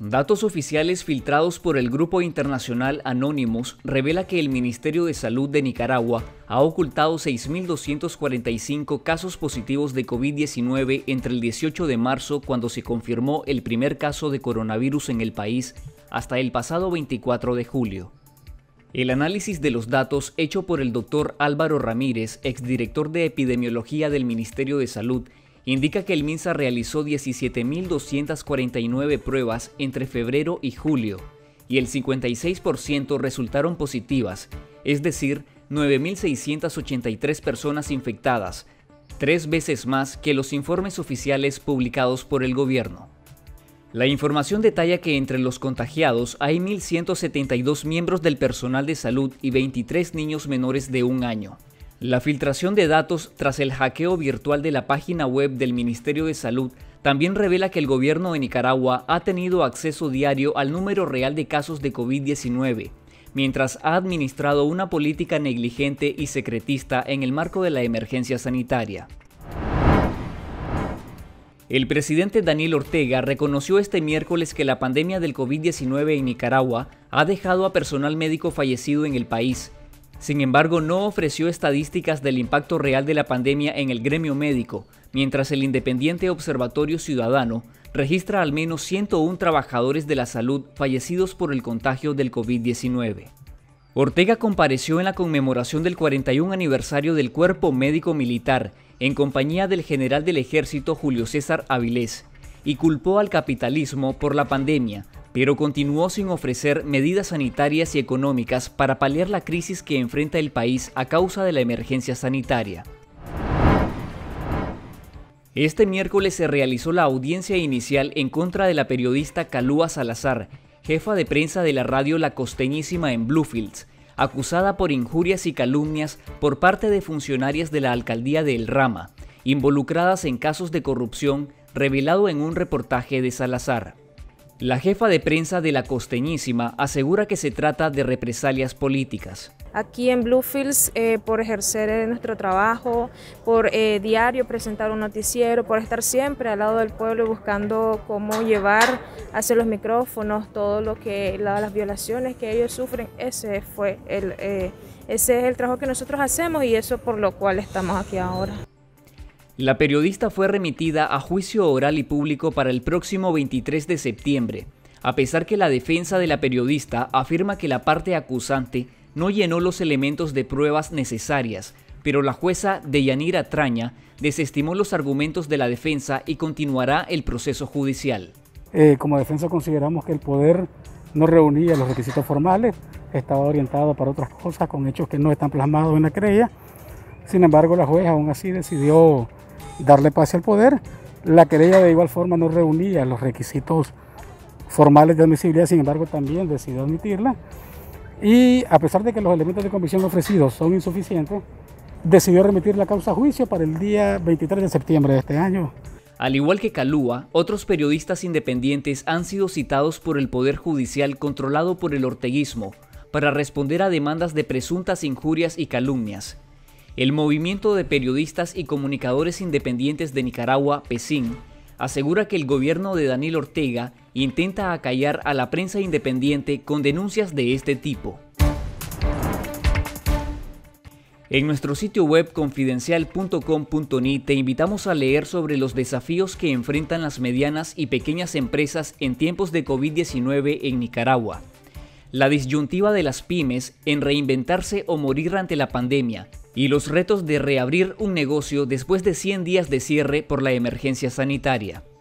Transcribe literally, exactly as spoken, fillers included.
Datos oficiales filtrados por el grupo internacional Anonymous revela que el Ministerio de Salud de Nicaragua ha ocultado seis mil doscientos cuarenta y cinco casos positivos de COVID diecinueve entre el dieciocho de marzo, cuando se confirmó el primer caso de coronavirus en el país, hasta el pasado veinticuatro de julio. El análisis de los datos hecho por el doctor Álvaro Ramírez, exdirector de epidemiología del Ministerio de Salud, indica que el MINSA realizó diecisiete mil doscientas cuarenta y nueve pruebas entre febrero y julio, y el cincuenta y seis por ciento resultaron positivas, es decir, nueve mil seiscientas ochenta y tres personas infectadas, tres veces más que los informes oficiales publicados por el gobierno. La información detalla que entre los contagiados hay mil ciento setenta y dos miembros del personal de salud y veintitrés niños menores de un año. La filtración de datos tras el hackeo virtual de la página web del Ministerio de Salud también revela que el gobierno de Nicaragua ha tenido acceso diario al número real de casos de COVID diecinueve, mientras ha administrado una política negligente y secretista en el marco de la emergencia sanitaria. El presidente Daniel Ortega reconoció este miércoles que la pandemia del COVID diecinueve en Nicaragua ha dejado a personal médico fallecido en el país. Sin embargo, no ofreció estadísticas del impacto real de la pandemia en el gremio médico, mientras el independiente Observatorio Ciudadano registra al menos ciento uno trabajadores de la salud fallecidos por el contagio del COVID diecinueve. Ortega compareció en la conmemoración del cuarenta y un aniversario del Cuerpo Médico Militar, en compañía del general del Ejército Julio César Avilés, y culpó al capitalismo por la pandemia, pero continuó sin ofrecer medidas sanitarias y económicas para paliar la crisis que enfrenta el país a causa de la emergencia sanitaria. Este miércoles se realizó la audiencia inicial en contra de la periodista Kalúa Salazar, jefa de prensa de la radio La Costeñísima en Bluefields, acusada por injurias y calumnias por parte de funcionarias de la alcaldía de El Rama, involucradas en casos de corrupción, revelado en un reportaje de Salazar. La jefa de prensa de La Costeñísima asegura que se trata de represalias políticas. Aquí en Bluefields, eh, por ejercer nuestro trabajo, por eh, diario presentar un noticiero, por estar siempre al lado del pueblo y buscando cómo llevar hacia los micrófonos todo lo que la, las violaciones que ellos sufren, ese fue el, eh, ese es el trabajo que nosotros hacemos y eso por lo cual estamos aquí ahora. La periodista fue remitida a juicio oral y público para el próximo veintitrés de septiembre, a pesar que la defensa de la periodista afirma que la parte acusante no llenó los elementos de pruebas necesarias, pero la jueza Deyanira Traña desestimó los argumentos de la defensa y continuará el proceso judicial. Eh, como defensa consideramos que el poder no reunía los requisitos formales, estaba orientado para otras cosas con hechos que no están plasmados en la querella. Sin embargo, la jueza aún así decidió darle pase al poder. La querella de igual forma no reunía los requisitos formales de admisibilidad, sin embargo también decidió admitirla. Y a pesar de que los elementos de convicción ofrecidos son insuficientes, decidió remitir la causa a juicio para el día veintitrés de septiembre de este año. Al igual que Kalúa, otros periodistas independientes han sido citados por el Poder Judicial controlado por el orteguismo para responder a demandas de presuntas injurias y calumnias. El Movimiento de Periodistas y Comunicadores Independientes de Nicaragua, PECIN, asegura que el gobierno de Daniel Ortega intenta acallar a la prensa independiente con denuncias de este tipo. En nuestro sitio web confidencial punto com punto ni te invitamos a leer sobre los desafíos que enfrentan las medianas y pequeñas empresas en tiempos de COVID diecinueve en Nicaragua. La disyuntiva de las pymes en reinventarse o morir ante la pandemia y los retos de reabrir un negocio después de cien días de cierre por la emergencia sanitaria.